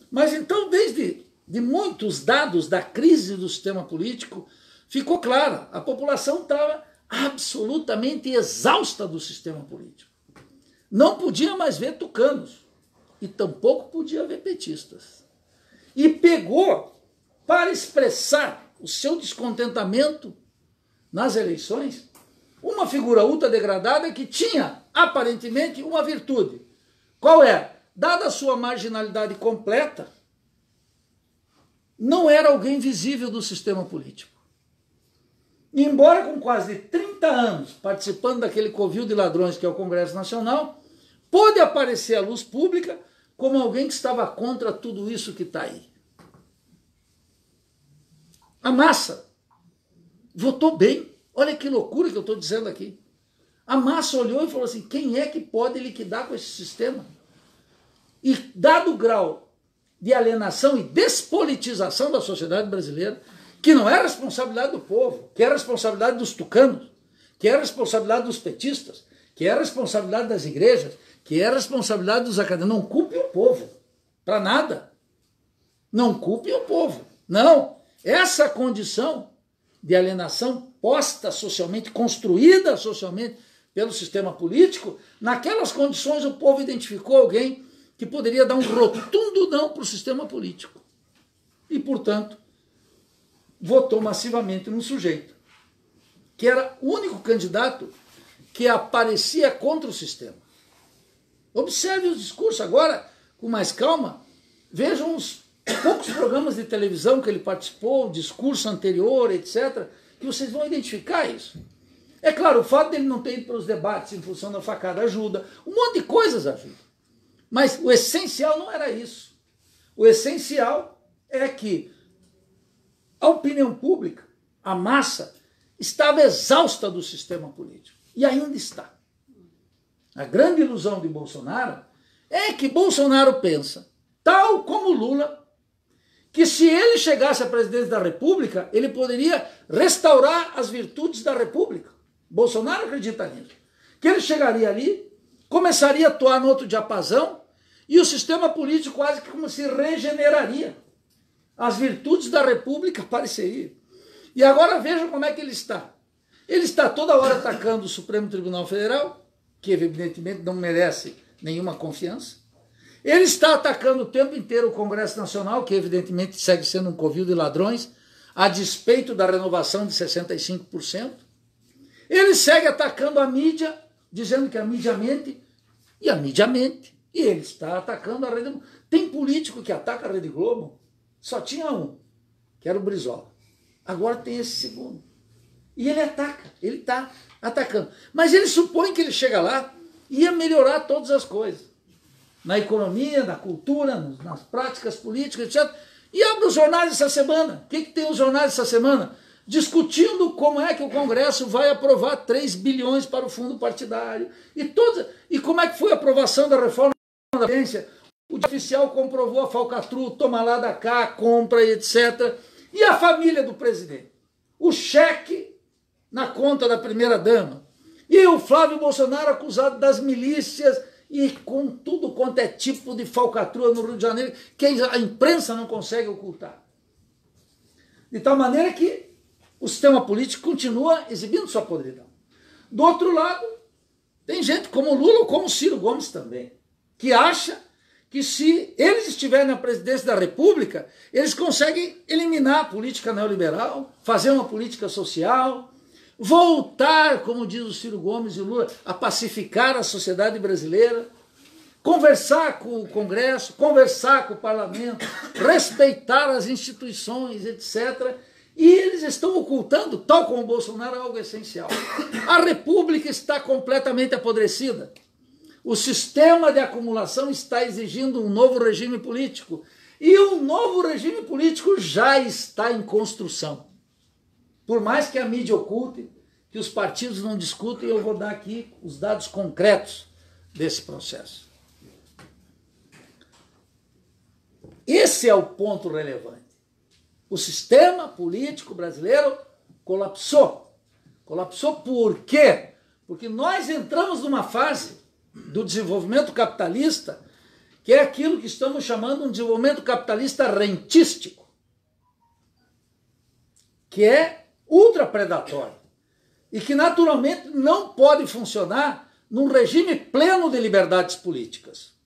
Mas então, desde de muitos dados da crise do sistema político, ficou clara, a população estava absolutamente exausta do sistema político. Não podia mais ver tucanos e tampouco podia ver petistas. E pegou para expressar o seu descontentamento nas eleições uma figura ultra degradada que tinha aparentemente uma virtude. Qual é? Dada a sua marginalidade completa, não era alguém visível do sistema político. E embora com quase 30 anos participando daquele covil de ladrões que é o Congresso Nacional, pôde aparecer à luz pública como alguém que estava contra tudo isso que está aí. A massa votou bem. Olha que loucura que eu estou dizendo aqui. A massa olhou e falou assim, quem é que pode liquidar com esse sistema? E dado o grau de alienação e despolitização da sociedade brasileira, que não é responsabilidade do povo, que é responsabilidade dos tucanos, que é responsabilidade dos petistas, que é responsabilidade das igrejas, que é responsabilidade dos acadêmicos. Não culpe o povo, para nada. Não culpe o povo. Não. Essa condição de alienação posta socialmente, construída socialmente pelo sistema político, naquelas condições o povo identificou alguém que poderia dar um rotundo não para o sistema político. E, portanto, votou massivamente num sujeito que era o único candidato que aparecia contra o sistema. Observe os discursos agora, com mais calma, vejam os poucos programas de televisão que ele participou, o discurso anterior, etc., que vocês vão identificar isso. É claro, o fato dele não ter ido para os debates em função da facada ajuda, um monte de coisas ajuda. Mas o essencial não era isso. O essencial é que a opinião pública, a massa, estava exausta do sistema político. E ainda está. A grande ilusão de Bolsonaro é que Bolsonaro pensa, tal como Lula, que se ele chegasse à presidência da República, ele poderia restaurar as virtudes da República. Bolsonaro acredita nisso. Que ele chegaria ali, começaria a atuar no outro diapasão, e o sistema político quase que como se regeneraria. As virtudes da República apareceriam. E agora vejam como é que ele está. Ele está toda hora atacando o Supremo Tribunal Federal, que evidentemente não merece nenhuma confiança. Ele está atacando o tempo inteiro o Congresso Nacional, que evidentemente segue sendo um covil de ladrões, a despeito da renovação de 65%. Ele segue atacando a mídia, dizendo que a mídia mente, e a mídia mente. E ele está atacando a Rede Globo. Tem político que ataca a Rede Globo? Só tinha um, que era o Brizola. Agora tem esse segundo. E ele ataca, ele está atacando. Mas ele supõe que ele chega lá e ia melhorar todas as coisas. Na economia, na cultura, nas práticas políticas, etc. E abre os jornais essa semana. O que tem os jornais essa semana? Discutindo como é que o Congresso vai aprovar 3 bilhões para o fundo partidário. E como é que foi a aprovação da reforma da Previdência. O oficial comprovou a falcatrua, toma lá da cá, compra, etc. E a família do presidente? O cheque na conta da primeira-dama. E o Flávio Bolsonaro acusado das milícias e com tudo quanto é tipo de falcatrua no Rio de Janeiro, que a imprensa não consegue ocultar. De tal maneira que o sistema político continua exibindo sua podridão. Do outro lado, tem gente como Lula ou como Ciro Gomes também, que acha que se eles estiverem na presidência da República, eles conseguem eliminar a política neoliberal, fazer uma política social, voltar, como diz o Ciro Gomes e o Lula, a pacificar a sociedade brasileira, conversar com o Congresso, conversar com o Parlamento, respeitar as instituições, etc. E eles estão ocultando, tal como o Bolsonaro, algo essencial. A República está completamente apodrecida. O sistema de acumulação está exigindo um novo regime político. E um novo regime político já está em construção. Por mais que a mídia oculte, que os partidos não discutem, eu vou dar aqui os dados concretos desse processo. Esse é o ponto relevante. O sistema político brasileiro colapsou. Colapsou por quê? Porque nós entramos numa fase do desenvolvimento capitalista que é aquilo que estamos chamando de um desenvolvimento capitalista rentístico, que é ultrapredatório e que naturalmente não pode funcionar num regime pleno de liberdades políticas.